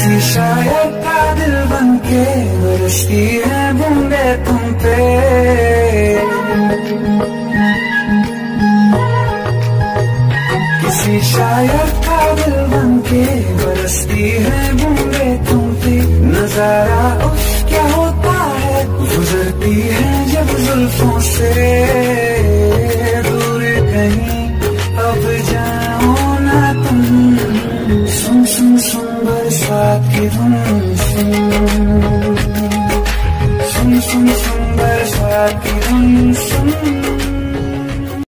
किसी शायर का दिल बनके बरसती है बूंदे तुम पे। किसी शायर का दिल बनके बरसती है बूंदे तुम पे। नजारा उफ क्या होता है, गुजरती है जब जुल्फों से। दूर कहीं अब जाओ ना तुम, सुन सुन सुन बरसात की धुन। सुन सुन सुन बरसात की धुन।